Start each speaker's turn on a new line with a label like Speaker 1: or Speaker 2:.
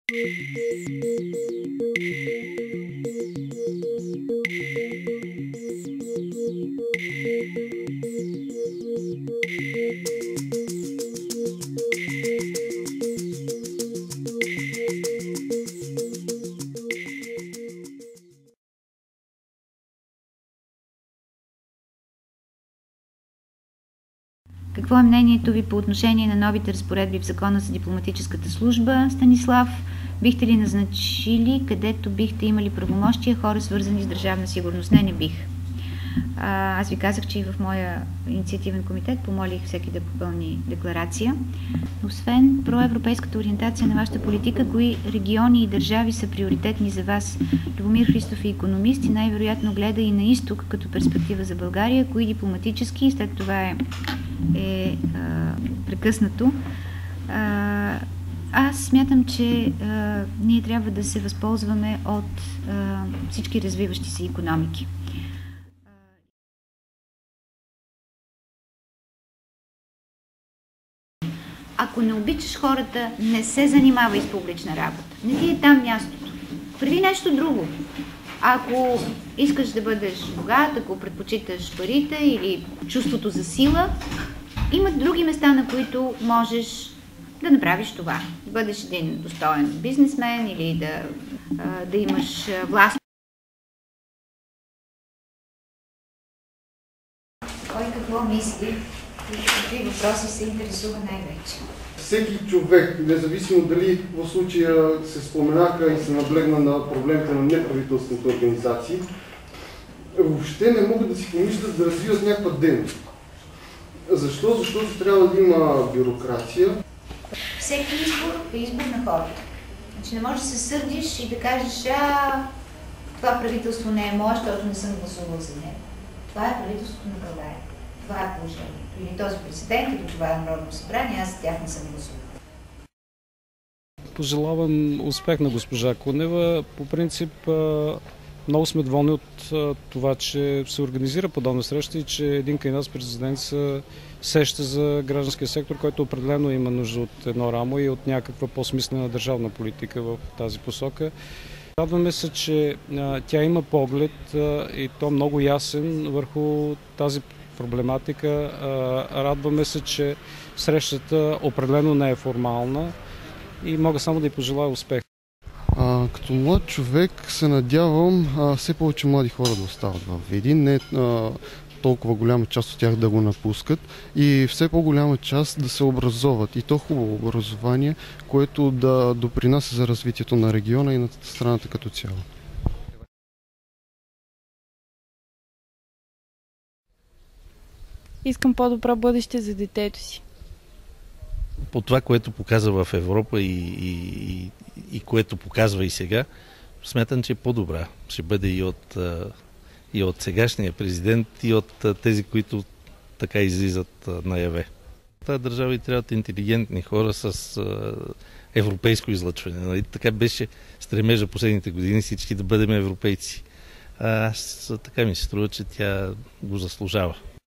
Speaker 1: Какво е мнението ви по отношение на новите разпоредби в Закона за дипломатическата служба, Станислав? Бихте ли назначили, където бихте имали правомощия, хора свързани с държавна сигурност? Не бих. Аз ви казах, че и в моя инициативен комитет помолих всеки да попълни декларация. Освен проевропейската ориентация на вашата политика, кои региони и държави са приоритетни за вас? Любомир Христов е икономист и най-вероятно гледа и на изток като перспектива за България, кои дипломатически, и след това е прекъснато. Аз смятам, че ние трябва да се възползваме от всички развиващи се икономики. Ако не обичаш хората, не се занимавай с публична работа. Не ти е там мястото. Прави нещо друго. Ако искаш да бъдеш богат, ако предпочиташ парите или чувството за сила, има други места, на които можеш да направиш това. Да бъдеш един достоен бизнесмен или да имаш власт. Кой какво мисли и какви въпроси се интересува най-вече?
Speaker 2: Всеки човек, независимо дали в случая се споменаха и се наблегна на проблемите на неправителствените организации, въобще не могат да си помислят да развиват някаква дейност. Защо? Защото трябва да има бюрокрация.
Speaker 1: Всеки избор е избор на хората. Значи не можеш да се сърдиш и да кажеш, това правителство не е мое, защото не съм гласувал за него. Това е правителството на България. Това е положението. Или този президент, или това е Народно събрание, аз за тях не съм гласувал.
Speaker 3: Пожелавам успех на госпожа Кунева. По принцип, много сме доволни от това, че се организира подобна среща и че един кандидат президент се сеща за гражданския сектор, който определено има нужда от едно рамо и от някаква по-смислена държавна политика в тази посока. Радваме се, че тя има поглед и то много ясен върху тази проблематика. Радваме се, че срещата определено не е формална и мога само да й пожелая успех.
Speaker 2: Като млад човек се надявам все повече млади хора да остават в Видин, не толкова голяма част от тях да го напускат и все по-голяма част да се образоват. И то хубаво образование, което да допринася за развитието на региона и на страната като цяло.
Speaker 4: Искам по-добро бъдеще за детето си.
Speaker 5: По това, което показва в Европа и което показва и сега, смятам, че е по-добра. Ще бъде и от сегашния президент, и от тези, които така излизат наяве. Тази държава и трябват интелигентни хора с европейско излъчване. Нали? Така беше стремежа последните години всички да бъдем европейци. Така ми се струва, че тя го заслужава.